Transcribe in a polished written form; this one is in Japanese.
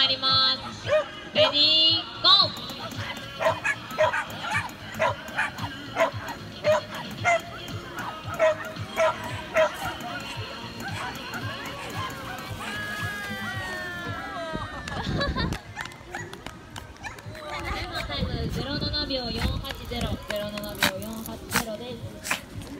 ります。レディーゴー。タイム07秒480、07秒480です。